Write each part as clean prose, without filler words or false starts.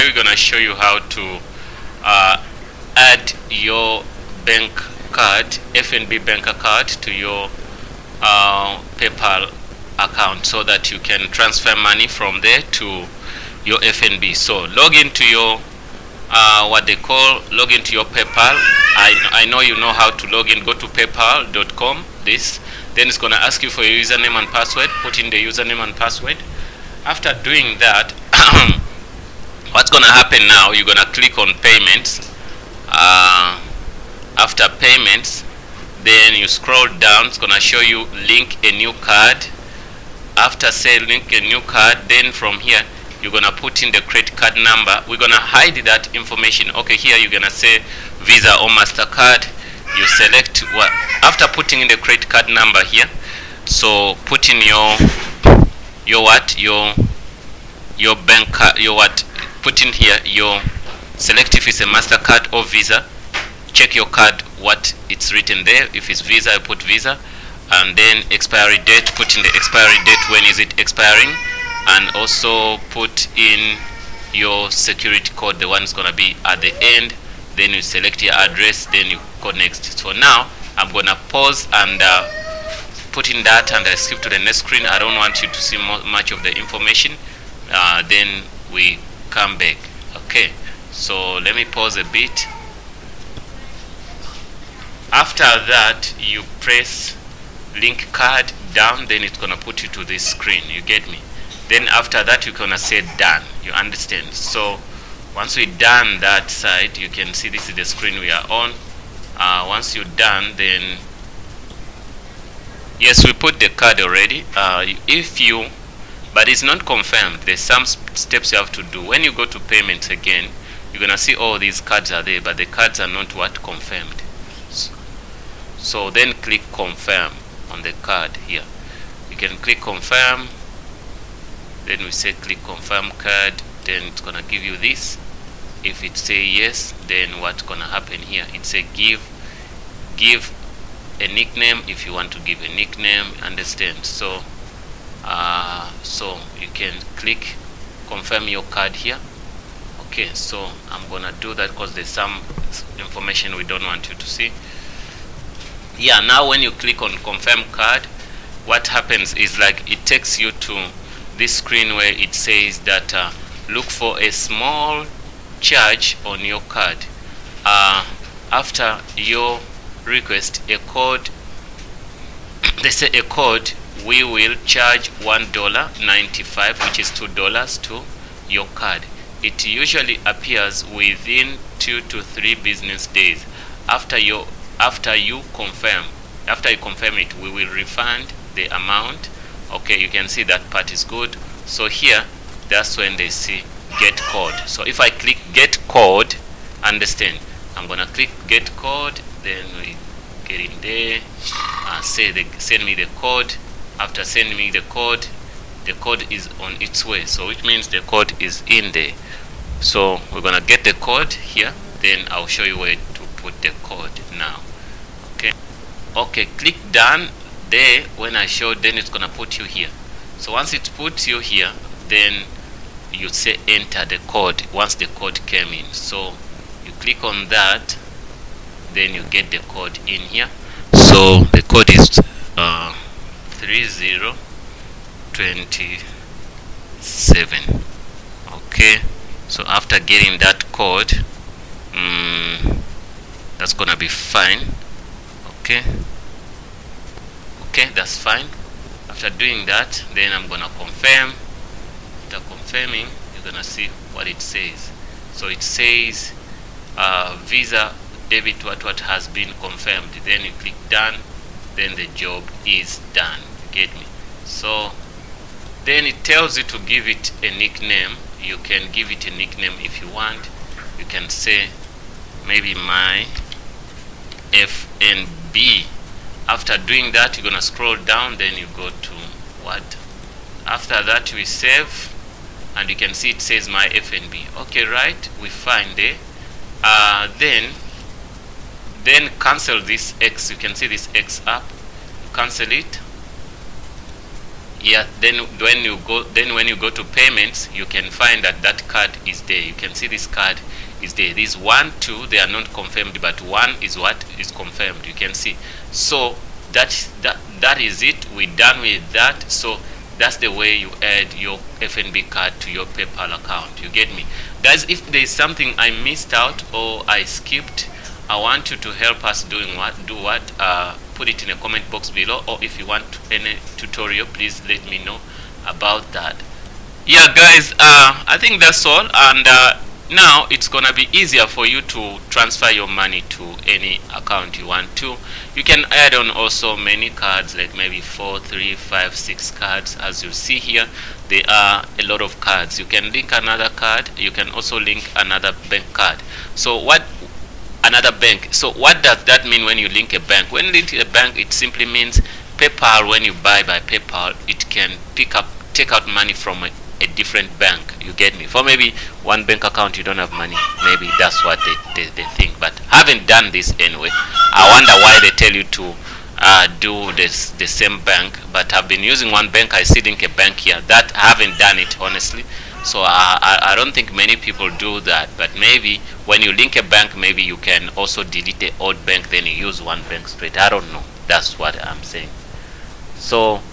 today we're gonna show you how to add your bank card, FNB bank card, to your PayPal account so that you can transfer money from there to your FNB. So log into your log into your PayPal. I know you know how to log in. Go to paypal.com. Then it's gonna ask you for your username and password. Put in the username and password. After doing that, what's gonna happen now, you're gonna click on payments. After payments, then you scroll down. It's gonna show you link a new card. After say link a new card, then from here you're gonna put in the credit card number. We're gonna hide that information. Okay, here you're gonna say Visa or MasterCard. You select what after putting in the credit card number here. So put in your bank card, put in here your, select if it's a MasterCard or Visa. Check your card what it's written there. If it's Visa, I put Visa, and then expiry date, put in the expiry date, when is it expiring, and also put in your security code, the one is gonna be at the end. Then you select your address, then you go next. So now I'm gonna pause and put in that, and I skip to the next screen. I don't want you to see much of the information. Then we come back. Okay, so let me pause a bit. After that, you press link card down, then it's gonna put you to this screen. You get me? Then after that, you're gonna say done. You understand? So once we're done that side, you can see this is the screen we are on. Once you're done, then yes, we put the card already. But it's not confirmed. There's some steps you have to do. When you go to payments again, you're gonna see all these cards are there, but the cards are not confirmed. So then click confirm on the card here. You can click confirm. Then we say click confirm card. Then it's gonna give you this. If it say yes, then what's gonna happen here? It say give a nickname if you want to give a nickname. Understand? So so you can click confirm your card here. Okay, so I'm gonna do that because there's some information we don't want you to see. Yeah, now when you click on confirm card, what happens is like it takes you to this screen where it says that look for a small charge on your card. After your request, a code, they say a code, we will charge $1.95, which is $2 to your card. It usually appears within 2 to 3 business days. After you confirm it, we will refund the amount. Okay, you can see that part is good. So here, that's when they see get code. So if I click get code, understand, I'm gonna click get code, then we get in there, say they send me the code. After sending me the code is on its way, so which means the code is in there. So we're gonna get the code here, then I'll show you where to put the code now. Okay, click done there. When I show, then it's gonna put you here. So once it puts you here, then you say enter the code once the code came in. So you click on that, then you get the code in here. So the code is 3027. Okay, so after getting that code, that's gonna be fine. Okay, that's fine. After doing that, then I'm gonna confirm. After confirming, you're gonna see what it says. So it says Visa debit what has been confirmed. Then you click done, then the job is done. Get me? So then it tells you to give it a nickname. You can give it a nickname if you want. You can say maybe my FNB. After doing that, you're gonna scroll down, then you go to what? After that, we save, and you can see it says my FNB. Okay, right? We find it. Then cancel this X. You can see this X up. Cancel it. Yeah, then when you go to payments, you can find that that card is there. You can see this card is there. These 1, 2, they are not confirmed, but 1 is what is confirmed. You can see. So that is it. We're done with that. So that's the way you add your FNB card to your PayPal account. You get me, guys? If there is something I missed out or I skipped, I want you to help us do what put it in a comment box below, or if you want any tutorial, please let me know about that. Yeah, guys, I think that's all, and now it's gonna be easier for you to transfer your money to any account you want to. You can add on also many cards, like maybe 4, 3, 5, 6 cards. As you see here, there are a lot of cards. You can link another card. You can also link another bank card. So what does that mean when you link a bank? When you link a bank, it simply means PayPal, when you buy by PayPal, it can take out money from a different bank. You get me? For maybe one bank account you don't have money, maybe that's what they think. But haven't done this anyway. I wonder why they tell you to do this the same bank. But I've been using one bank. I see link a bank here. That I haven't done it honestly. So I don't think many people do that. But maybe when you link a bank, maybe you can also delete the old bank, then you use one bank straight. I don't know. That's what I'm saying. So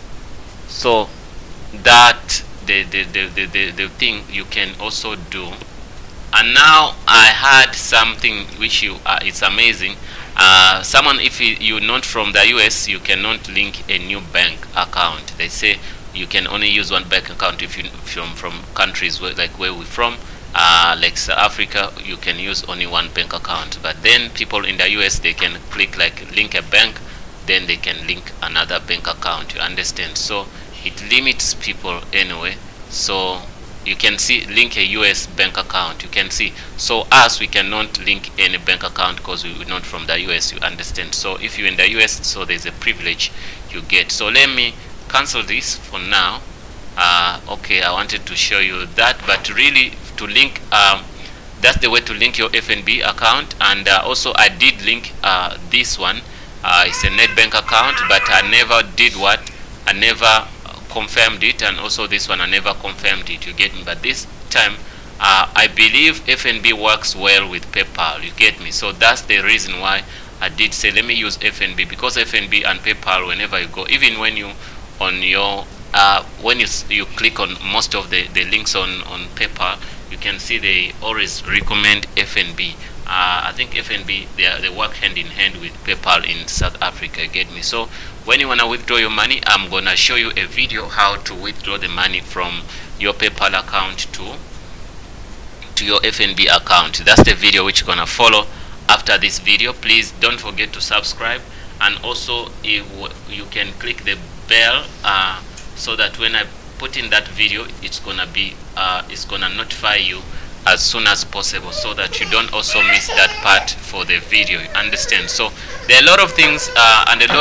that the thing you can also do. And now I had something which it's amazing. Someone, if you're not from the US, you cannot link a new bank account. They say you can only use one bank account if you're from countries like where we're from, like South Africa. You can use only one bank account. But then people in the US, they can click like link a bank, then they can link another bank account. You understand? So it limits people anyway. So you can see link a US bank account. You can see. So us, we cannot link any bank account because we're not from the US. You understand? So if you're in the US, so there's a privilege you get. So let me cancel this for now. Okay, I wanted to show you that, but really to link, that's the way to link your FNB account. And also I did link this one. It's a Nedbank account, but I never did what? I never confirmed it. And also this one, I never confirmed it. You get me? But this time, I believe FNB works well with PayPal. You get me? So that's the reason why I did say let me use FNB, because FNB and PayPal, whenever you go, even when you on your when you click on most of the links on PayPal, you can see they always recommend FNB. I think FNB, they work hand in hand with PayPal in South Africa. Get me? So when you want to withdraw your money, I'm gonna show you a video how to withdraw the money from your PayPal account to your FNB account. That's the video which you're gonna follow after this video. Please don't forget to subscribe, and also you can click the bell so that when I put in that video, it's gonna notify you as soon as possible, so that you don't also miss that part for the video. You understand? So there are a lot of things and a lot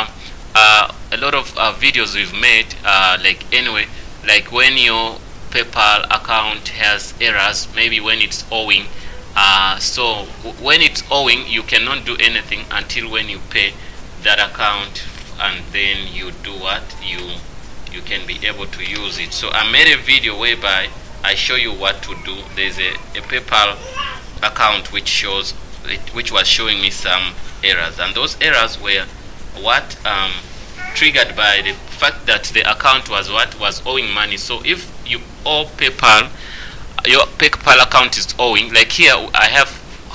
of videos we've made, like when your PayPal account has errors, maybe when it's owing. So when it's owing, you cannot do anything until when you pay that account, and then you do what? You can be able to use it. So I made a video whereby I show you what to do. There's a PayPal account which was showing me some errors, and those errors were what triggered by the fact that the account was owing money. So if you owe PayPal, your PayPal account is owing, like here I have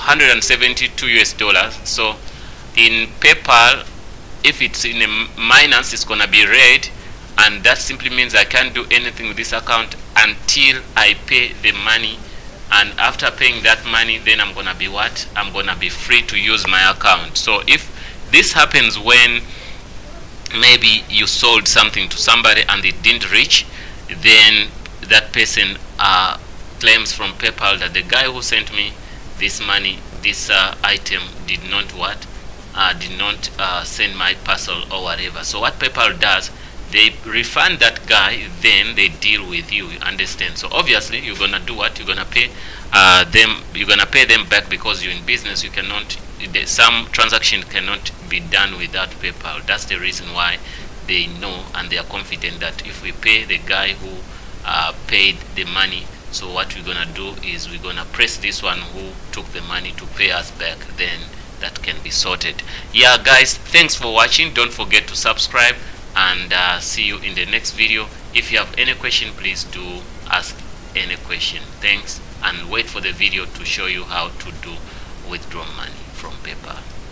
$172. So in PayPal, if it's in a minus, it's gonna be red, and that simply means I can't do anything with this account until I pay the money. And after paying that money, then I'm gonna be what? I'm gonna be free to use my account. So if this happens when maybe you sold something to somebody and it didn't reach, then that person claims from PayPal that the guy who sent me this money, this item, did not send my parcel or whatever. So what PayPal does, they refund that guy, then they deal with you. You understand? So obviously you're gonna do what? You're gonna pay them. You're gonna pay them back, because you're in business. You cannot. Some transaction cannot be done without PayPal. That's the reason why they know and they are confident that if we pay the guy who paid the money, so what we're gonna do is we're gonna press this one who took the money to pay us back, then that can be sorted. Yeah guys, thanks for watching. Don't forget to subscribe, and see you in the next video. If you have any question, please do ask any question. Thanks, and wait for the video to show you how to do withdraw money from PayPal.